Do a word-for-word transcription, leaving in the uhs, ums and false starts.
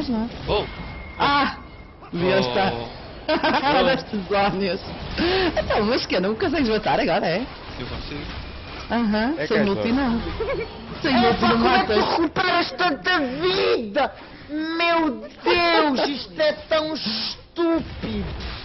mesmo. Oh! Ah! Devia estar. Oh. Destes ónios. Então, mas que não consegues matar agora, é? Eu consigo. Aham, É sem que multi és não. Sem É multi pá, não como é que tu matas. recuperas tanta vida? Meu Deus, isto é tão estúpido.